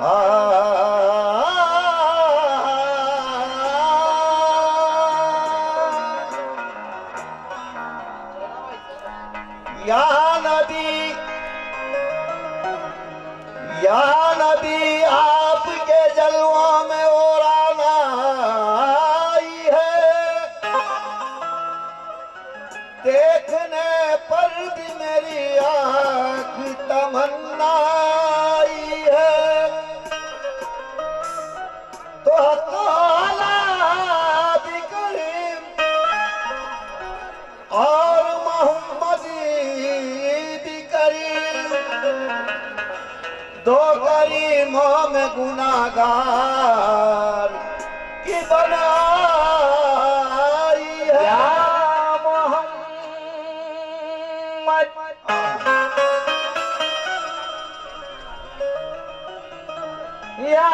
या नबी आपके जलवों में और आना आई है, देखने पर भी मेरी आँख तमन्ना आई है। तो ताला भी करीम और मोहम्मद भी करीम, दो करीमों में गुनाहगार की बनाई है। या मोहम्मद या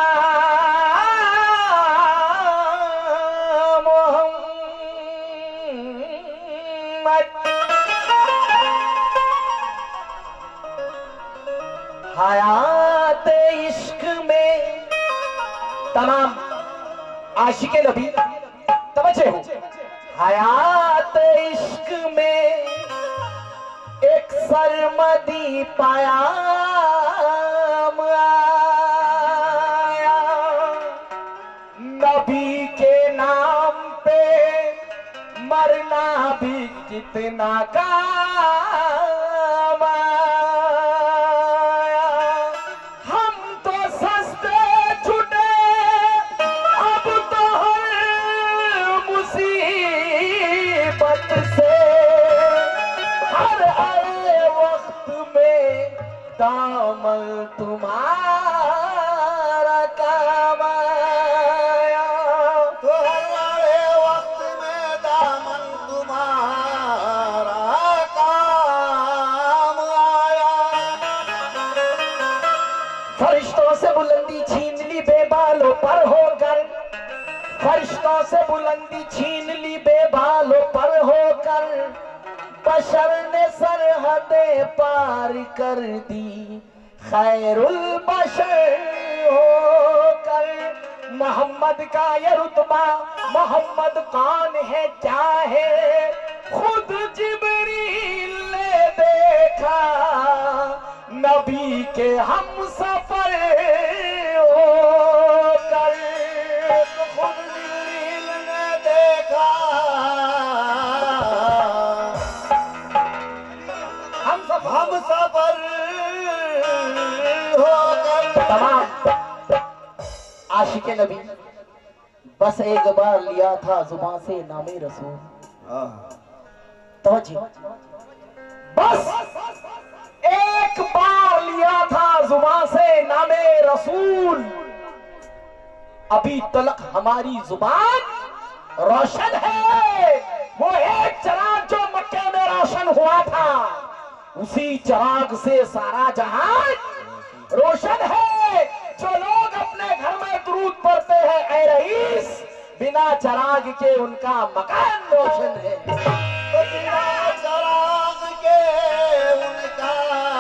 हयात इश्क में तमाम आशिके नबी तवज्जो हो। हयात इश्क में एक सरमदी पाया आया, नबी के नाम पे मरना भी कितना काम आया। हम तो सस्ते छुटे अब तो हर मुसीबत से, हर आए वक्त में दामन तुम्हारा काम आया। तो हर आए वक्त में दामन तुम्हारा काम आया। फरिश्तों से बुलंदी छीन ली बेबालों पर होकर, फरिश्तों से बुलंदी छीन ली बेबालों पर होकर, बशर ने सरहदें पार कर दी खैरुल बशर होकर। मोहम्मद का ये रुतबा, मोहम्मद कौन है क्या है, खुद जिब्रील ने देखा नबी के हम सफर होकर। खुद जिब्रील ने देखा हम सफर होकर। तमाम आशिके नबी बस एक बार लिया था जुबान से नामे रसूल। तवज्जो, बस एक बार लिया था जुबान से नामे रसूल, अभी तलक हमारी जुबान रोशन है। वो एक चिराग जो मक्के में रोशन हुआ था, उसी चिराग से सारा जहां रोशन है। जो लोग अपने घर में दुरूद पढ़ते हैं ऐ रईस, बिना चिराग के उनका मकान रोशन है। तो बिना चिराग के उनका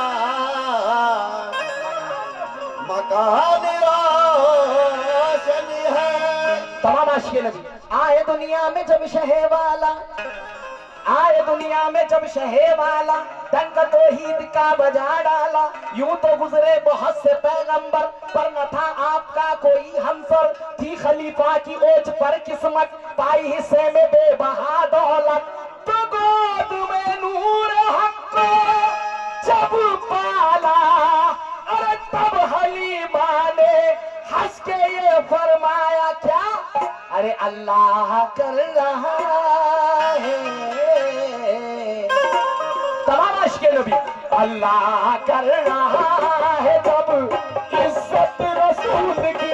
मकान रोशन है। तमाम आशिक़े नबी आए दुनिया में जब शहे वाला, आए दुनिया में जब शहे वाला, डंक तौहीद का बजा डाला। यूं तो गुजरे बहुत से पैगंबर, पर न था आपका कोई हमसर। थी खलीफा की ओज पर किस्मत, पाई हिस्से में बेबहा दौलत। तो गोद में नूर हक को जब पाला, अरे तब हलीमा ने हंस के ये फरमाया क्या, अरे अल्लाह कर रहा है। तमाम आशिक़े नबी अल्लाह कर रहा है जब इज्जत रसूल की।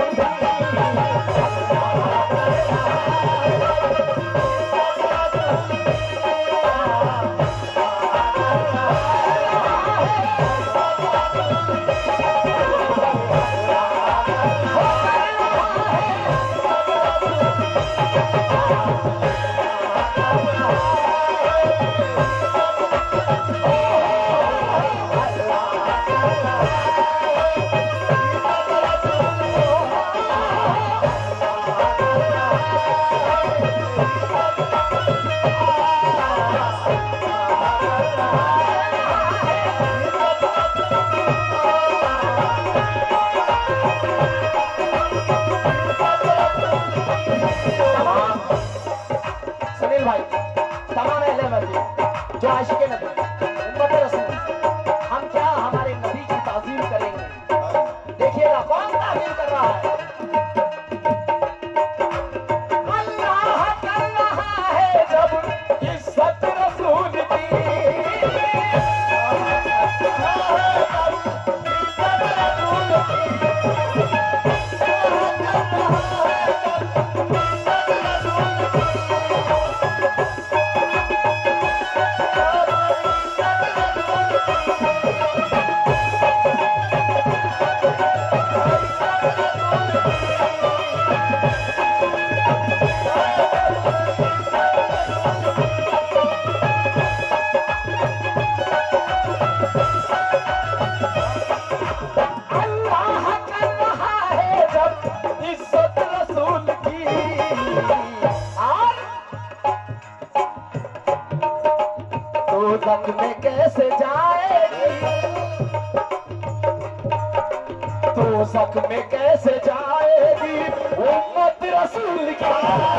में कैसे जाएगी उम्मत रसूल की।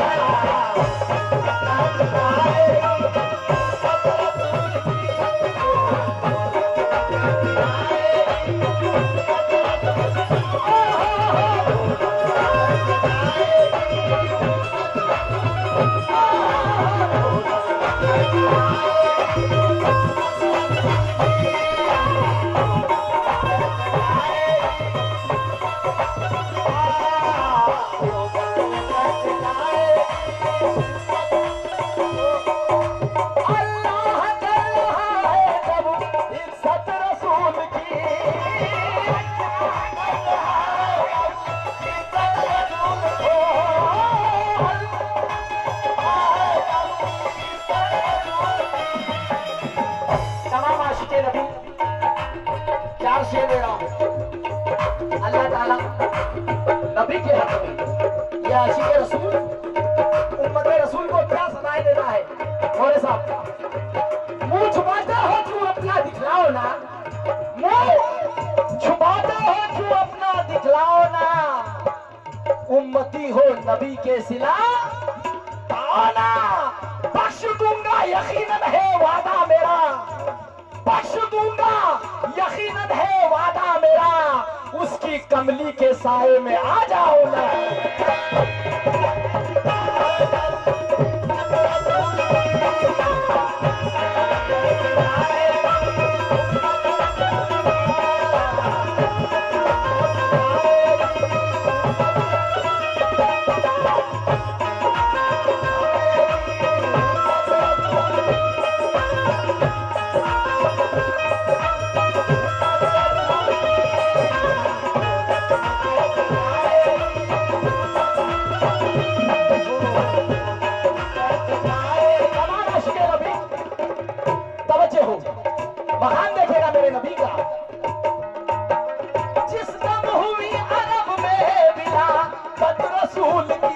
अल्लाह ताला नबी के हक में ये आशिक रसूल उम्मत रसूल को क्या सदाएं देता है। मोरे साहब मुंह छुपाते हो क्यों अपना दिखलाओ ना, मुंह छुपाते हो क्यों अपना दिखलाओ ना। उम्मती हो नबी के सिला आना, बख्श दूंगा यकीनन है वादा मेरा, बख्श दूंगा यकीनन है वादा मेरा। उसकी कमली के साए में आ जाओ ना। महान देखेगा मेरे नबी का। जिस दम हुई अरब में बिला बद रसूल की,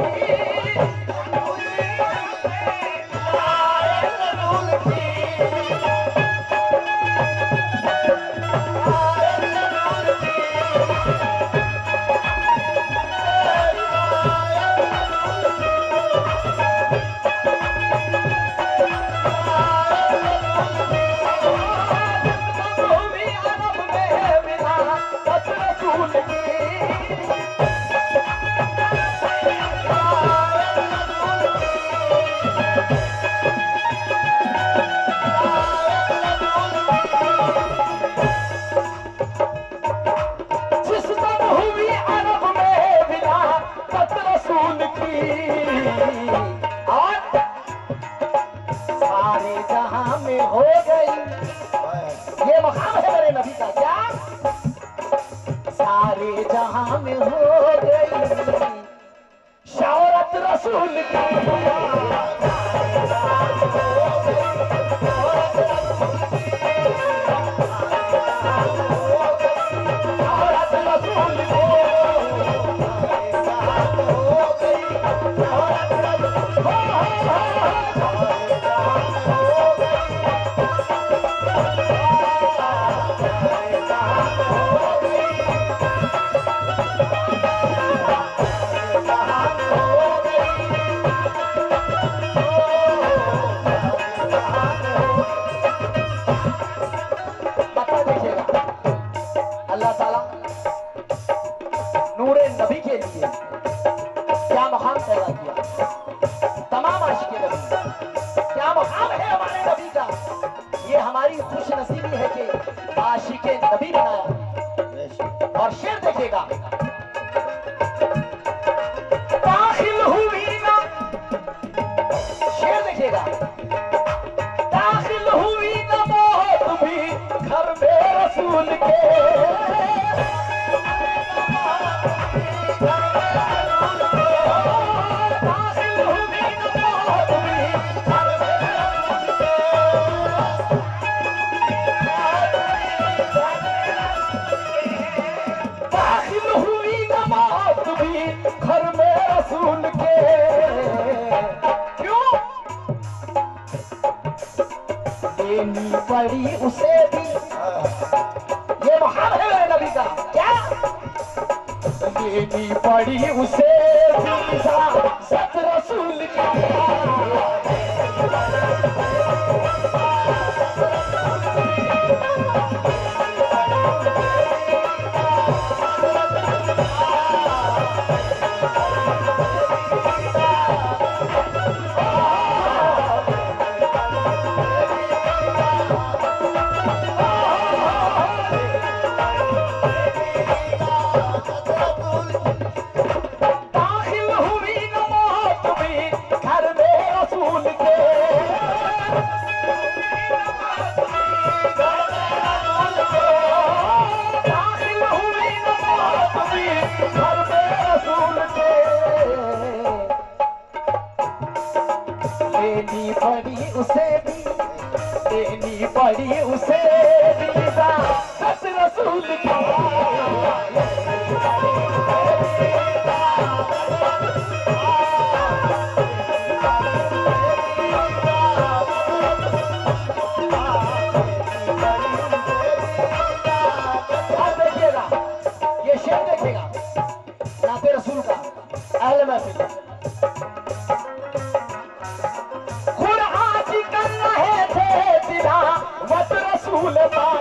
हो गई। ये मकाम है मेरे नबी का, क्या सारे जहां में हो गई शौहरत रसूल की। अल्लाह ताला नूरे नबी के लिए क्या मकाम पैदा किया। तमाम आशिक नबी क्या मकाम है हमारे नबी का। ये हमारी खुश नसीबी है कि आशिक नबी बनाया। और शेर देखेगा, दाखिल हुई ना, शेर देखेगा, दाखिल हुई ना मौत भी घर में रसूल के। घर में रसूल के क्यों देनी पड़ी उसे भी। ये मुहाल है मेरे नबी का, क्या लेनी पड़ी उसे सत रसूल की। लेनी पड़ी उसे भी, लेनी पड़ी उसे भी सत रसूल की। अब देखिएगा ये शेर, देखिएगा नाते रसूल का अहले महफिल रसूल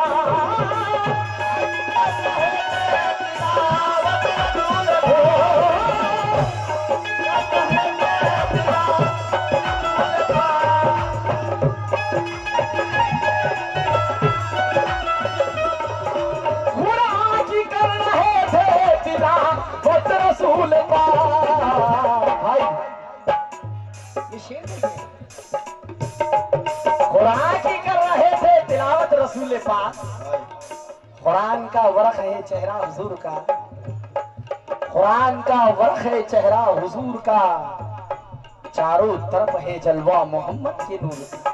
भाई ये शेर कुरान की कर रहे थे तिलावत रसूल पाक। कुरान का वर्क है चेहरा हुजूर का, कुरान का वर्क है चेहरा हुजूर का, चारों तरफ है जलवा मोहम्मद के नूर का।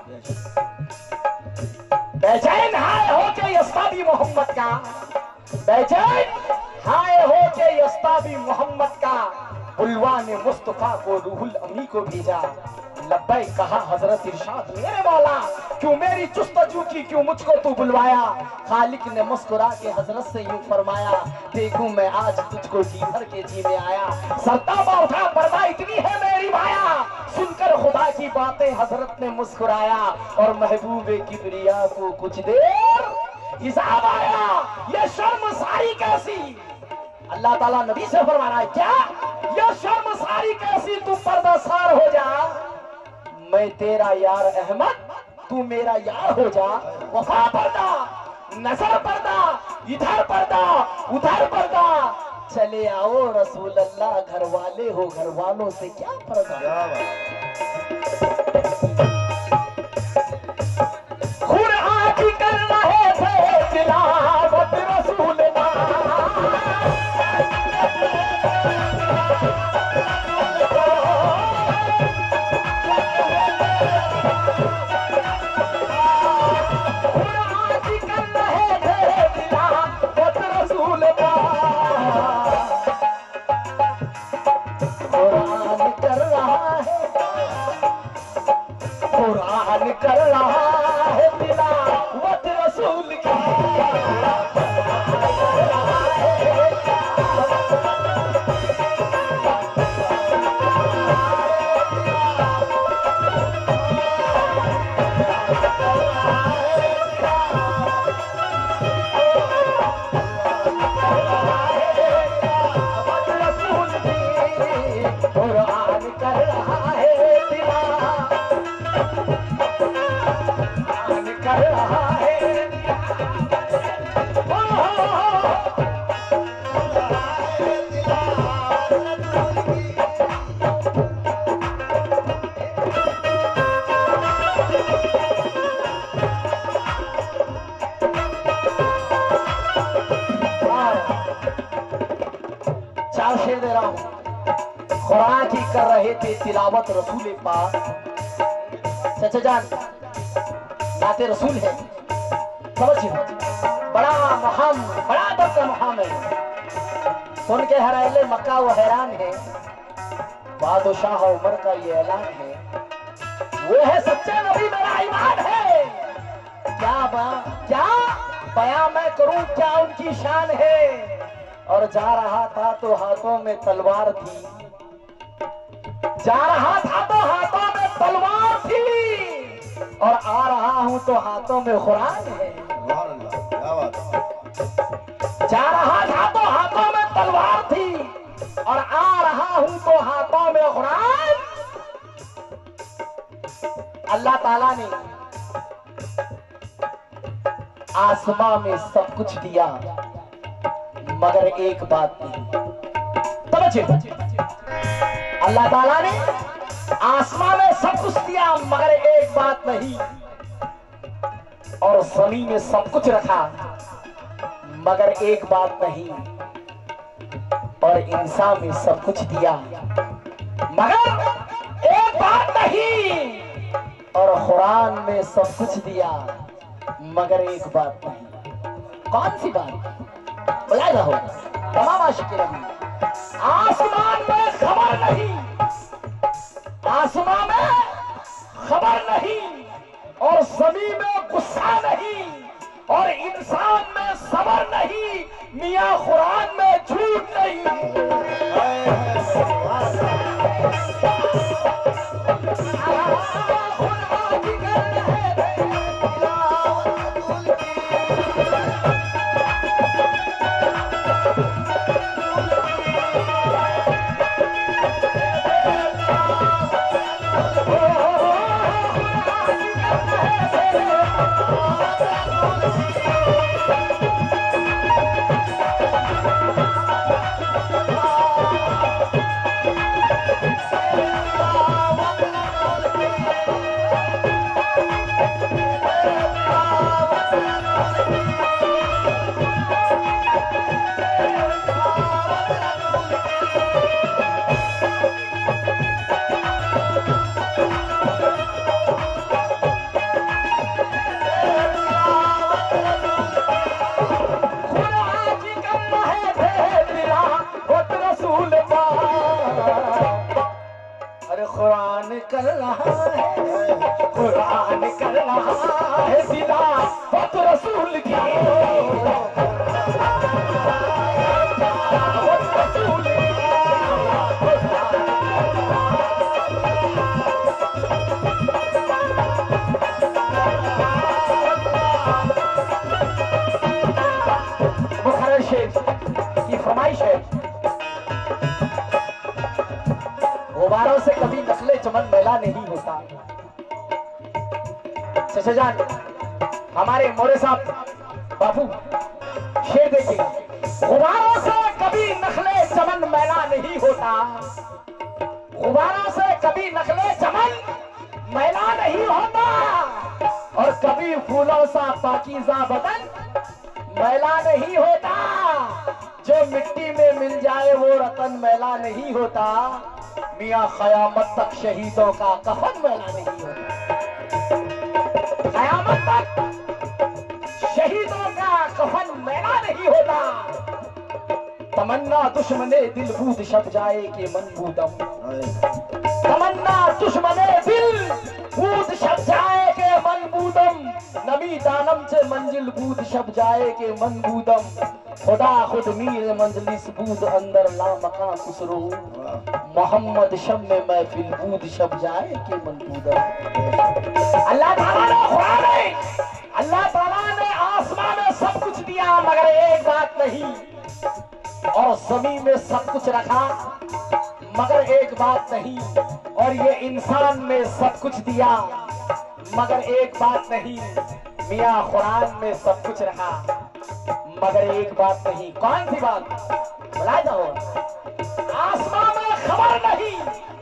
बेचैन हाय हो के यस्ताबी मोहम्मद का, बेचैन हाय हो के यस्ताबी मोहम्मद का, बुलवा ने मुस्तफा को रूहुल अमी को भेजा। लब्बै कहा हजरत इरशाद मेरे मौला, क्यों मेरी जुस्तजू की, क्यों मुझको तू बुलवाया। खालिक ने मुस्कुरा के हजरत से यूं फरमाया, देखूं मैं आज तुझको जी भर के जी में आया। सरताबा उठा पर्दा इतनी है मेरी माया, सुनकर खुदा की बातें हजरत ने मुस्कुराया। और महबूबे किबरिया को कुछ देर हिसाब आया, ये शर्मसारी कैसी। अल्लाह ताला नबी से फरमा रहा है क्या, ये शर्मसारी कैसी, तू पर्दासार हो जा। मैं तेरा यार अहमद, तू मेरा यार हो जा। वफा पर्दा, नजर पर्दा, इधर पर्दा उधर पर्दा, चले आओ रसूल अल्लाह, घर वाले हो घर वालों से क्या पर्दा। कुरान की कर रहे थे तिलावत रसूल कर रहा है तिलावत रसूल की। चार शेर दे रहा हूं। खुरान की कर रहे थे तिलावत रसूल पाक। चाचा जान नाते रसूल है, समझिए बड़ा मुहाम, बड़ा दब का मुहाम है। सुन के हर अहले मक्का वो हैरान है। बादशाह उमर का ये ऐलान है, वो है सच्चे नबी मेरा ईमान है। क्या बयां मैं करूं, क्या उनकी शान है। और जा रहा था तो हाथों में तलवार थी, जा रहा था तो हाथों में तलवार थी, और आ रहा हूं तो हाथों में कुरान है। क्या बात है। जा रहा था तो हाथों में तलवार थी, और आ रहा हूं तो हाथों में कुरान। अल्लाह ताला ने आसमां में सब कुछ दिया मगर एक बात नहीं। समझिए, अल्लाह ताला ने आसमां में सब कुछ दिया मगर एक बात नहीं, और जमीन में सब कुछ रखा मगर एक बात नहीं, और इंसान में सब कुछ दिया मगर एक बात नहीं, और कुरान में सब कुछ दिया मगर एक बात नहीं। कौन सी बात? बुलाए रहो तमाम आशिक़ नबी। आसमान में खबर नहीं, आसमान में खबर नहीं, और ज़मीन में गुस्सा नहीं, और इंसान में सबर नहीं, मियां कुरान में झूठ नहीं। कुरान कर रहा है, कुरान कर रहा है सिला वक्त रसूल की, बुखारी शेख की फरमाइश है, गुब्बारों से कभी नस्ले चमन मैला नहीं होता। शशाजान हमारे मोरे साहब बापू शेर देखिएगा, गुब्बारों से कभी नस्ले चमन मैला नहीं होता, गुब्बारों से कभी नस्ले चमन मैला नहीं होता, और कभी फूलों सा पाकीज़ा बदन मैला नहीं होता, जो मिट्टी में मिल जाए वो रतन मैला नहीं होता, मियां क़यामत तक शहीदों का कफन मैला नहीं होता, क़यामत तक शहीदों का कफन मैला नहीं होता। तमन्ना दुश्मने दिल बूद शब जाए के मन बूदम, तमन्ना दुश्मने दिल बूद शब जाए के मन बूदम, नबी दानम से मंजिल बूद शब जाए के मन बूदम, खुदा खुद मीर मंजलिस बूद अंदर ला मकान खुसरो, मोहम्मद शब में महफिल बूद शब जाए के मन बूदम। अल्लाह ताला ने कुरान में, अल्लाह ताला ने आसमान में सब कुछ दिया मगर एक बात नहीं, और जमीन में सब कुछ रखा मगर एक बात नहीं, और ये इंसान में सब कुछ दिया मगर एक बात नहीं, मियां कुरान में सब कुछ रखा मगर एक बात नहीं। कौन सी बात? बुलाए जाओ। आसमां में खबर नहीं,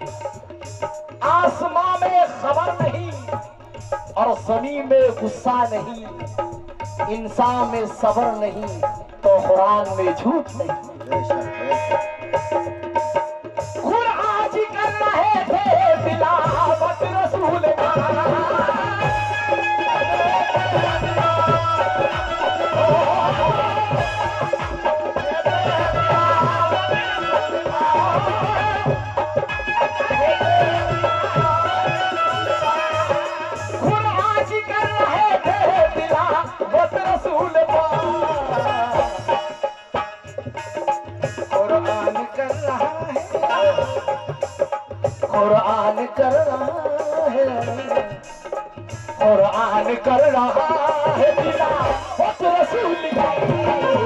आसमां में खबर नहीं, और जमीन में गुस्सा नहीं, इंसान में सब्र नहीं, तो कुरान में झूठ नहीं। खुद आज कर रहे थे तिलावत रसूल का, कुरान कर रहा है, कुरान कर रहा है बिना खुद रसूल की।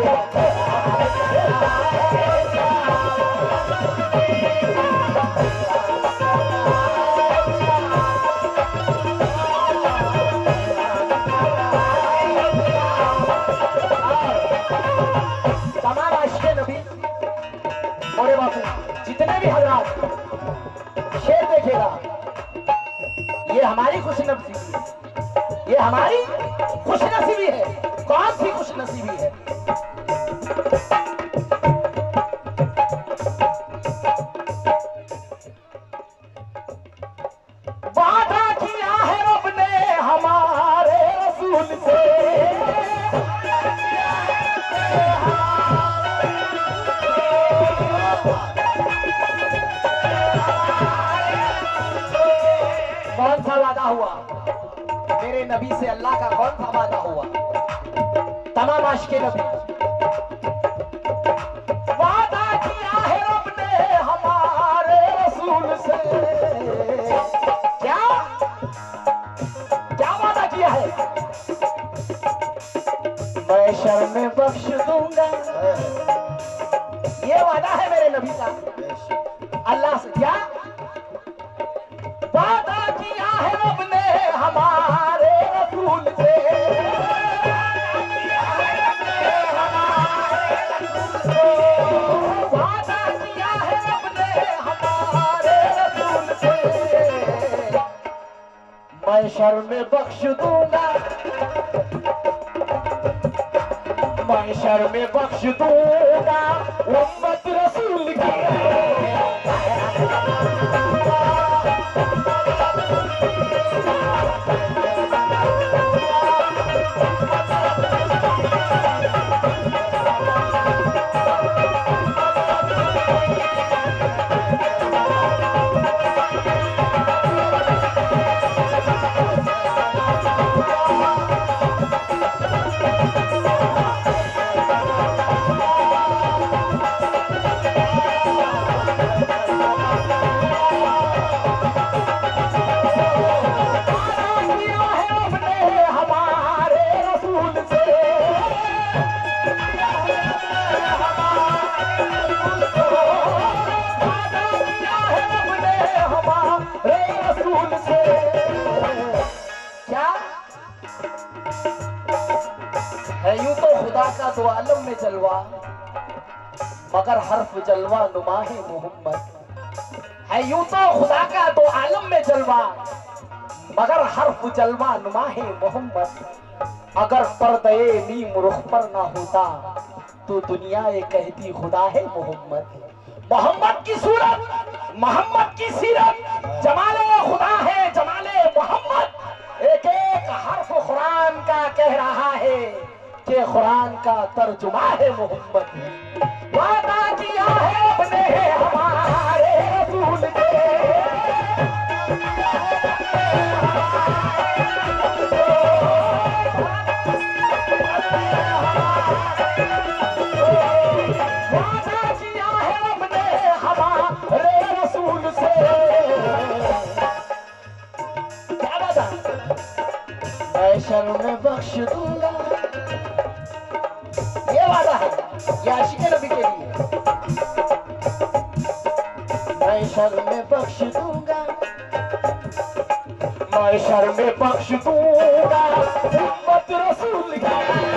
तमाम आशिक़े नबी मोरे बापू जितने भी हजरात शेर देखेगा, ये हमारी खुशनसीबी है, ये हमारी खुशनसीबी है। कौन सी खुशनसीबी है? वादा किया है रब ने हमारे रसूल से, कौन सा वादा हुआ? मेरे नबी से अल्लाह का कौन सा वादा हुआ? तमाम आशिक़े नबी वादा किया है रब ने हमारे रसूल से। क्या क्या वादा किया है? मैं शर्म में बख्श दूंगा, ये वादा है मेरे नबी का अल्लाह से। क्या वादा किया है रब ने हमारे रसूल से, वादा किया है रब ने हमारे रसूल से। मैं शर्म में बख्श दूंगा, मैं शर्म में बख्श दूंगा उम्मत रसूल की। तो आलम में जलवा मगर हर्फ जलवा नुमाहे मोहम्मद है। यूं तो खुदा का तो आलम में जलवा मगर हर्फ जलवा नुमाहे मोहम्मद। अगर पर्दे मीम रुख पर ना होता तो दुनिया ये कहती खुदा है मोहम्मद। मोहम्मद की सूरत, मोहम्मद की सीरत, जमाले खुदा है जमाले मोहम्मद। एक एक हर्फ कुरान का कह रहा है कि कुरान का तर्जुमा है मोहम्मद। वादा किया है अपने हमारे रसूल ने, वादा किया है अपने हमारे रसूल से। क्या वादा? मैं शर्म में बख्श दूंगा, ये वादा है, ये आशिक़े नबी के लिए। मैं शर्म में बख्श दूंगा, मैं शर्म में बख्श दूंगा उम्मत रसूल की।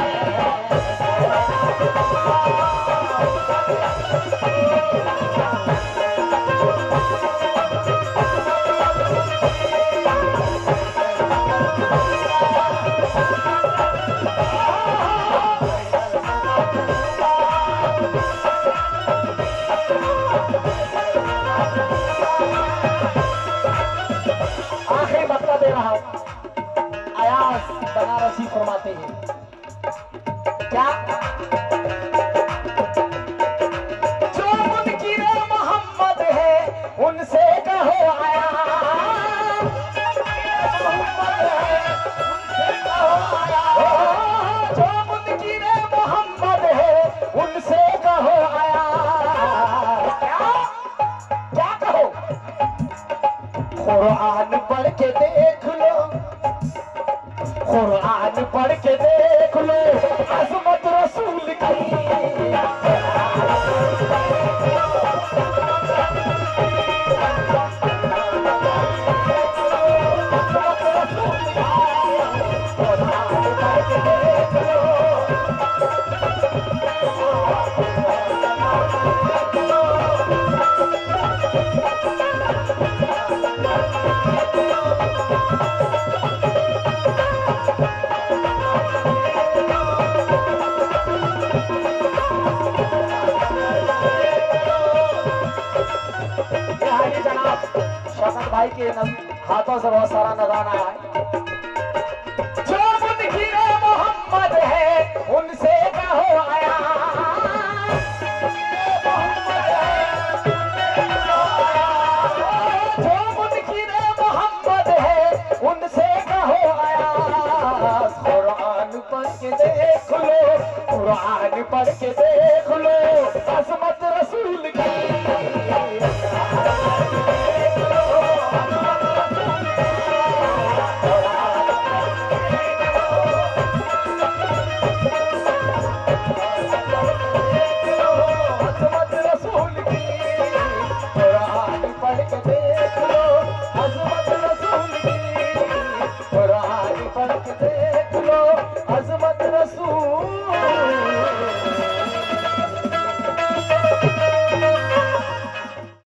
आखिरी मसला दे रहा हूं, अयाज बनारसी फरमाते हैं क्या? जो मुनकिरे मोहम्मद है उनसे कहो आया, जो मुनकिरे मोहम्मद है उनसे कहो आया। क्या क्या कहो? के देख लो, कुरान पढ़ के देख लो अज़मत रसूल की। शौकत भाई के हाथों से बहुत सारा नजराना है।